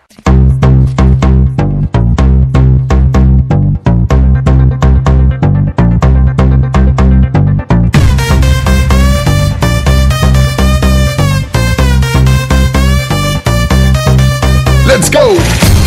Let's go!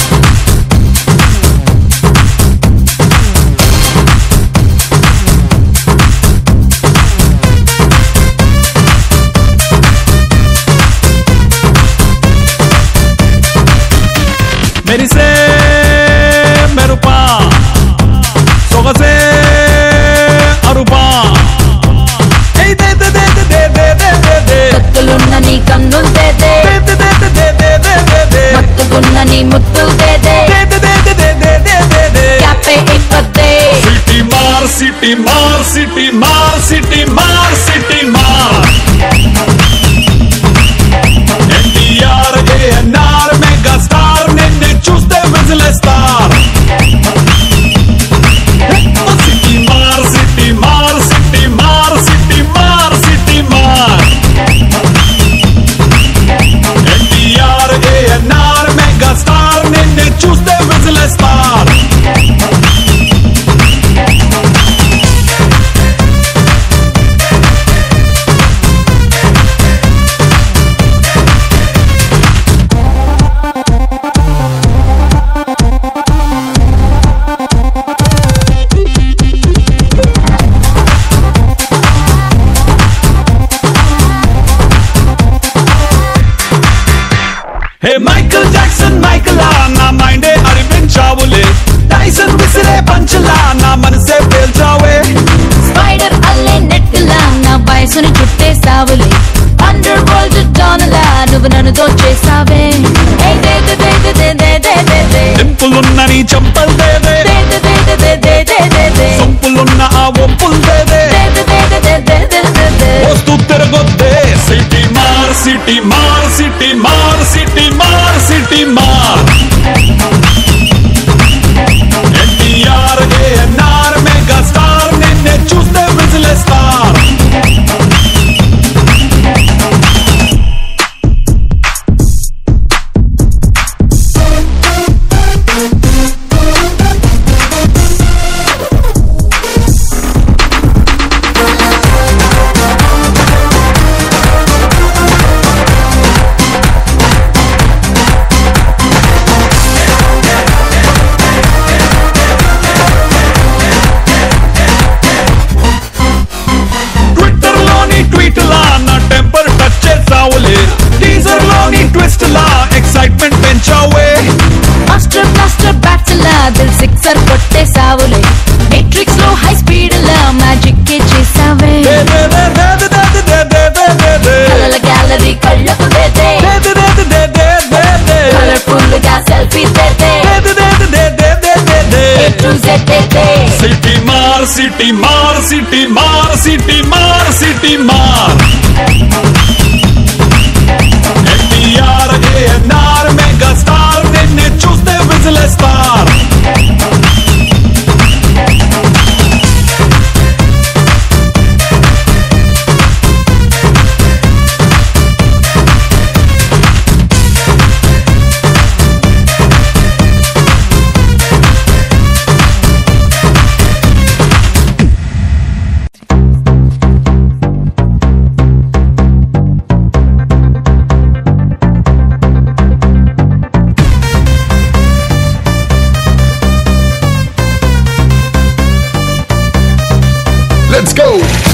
मेरी से मेरुपा सोगसे अरुपा ए दे दे दे दे दे दे दे दे కత్తులున్న నీ కన్నులు దే దే दे दे दे दे दे दे दे दे మత్తుకున్న నీ ముద్దులు దే దే दे दे दे दे दे दे दे दे క్యాపే ఇప్పదే सिटी मार सिटी मार सिटी मार सिटी मार सिटी मार NTR ANR मेगा स्टार నిన్నే చూస్తే విజిలేస్తారు సిటీ మార్ సిటీ మార్ సిటీ మార్ సిటీ మార్ సిటీ మార్ NTR ANR మెగా స్టార్ నిన్నే చూస్తే విజిలేస్తారు హే మైకల్ జాక్సన్ మైకలా నా మైండే అరిపించావులే టైసన్ విసిరే పంచలా నా మనసే పేల్చావే స్పైడర్ అల్లే నెట్లా నా వయసుని చుట్టేసావులే అండర్ వరల్డ్ డానలా నువ్వు నన్ను దోచేసావే ఏ దే దే దే దే దే దే దే దే డింపులున్న నీ చంపల్ దేదే దే దే దే దే దే దే దే దే సొంపులున్న ఆ ఒంపుల్ దేదే దే దే దే దే దే దే దే దే వస్తూ తిరగొద్దే సిటీ మార్ సిటీ మార్ సిటీ మార్ సిటీ మార్ సిటీ మార్ NTR ANR మెగా స్టార్ నిన్నే చూస్తే విజిలేస్తారు టీజర్ లోని ట్విస్ట్ లా ఎక్సైట్మెంట్ పెంచావే మాస్టర్ బ్లాస్టర్ బ్యాట్లా దిల్ సిక్సర్ కొట్టేసావులే మెట్రిక్స్ లో హై స్పీడ్ లా మ్యాజిక్ కే చేసావే కలల గ్యాలరీ కళ్ళకు దే దే కలర్ఫుల్ గా సెల్ఫీ దే దే ఏ టు జెడ్ దే దే సిటీ మార్ సిటీ మార్ సిటీ మార్ సిటీ మార్ సిటీ మార్ NTR ANR మెగా స్టార్ నిన్నే చూస్తే విజిలేస్తారు Let's go!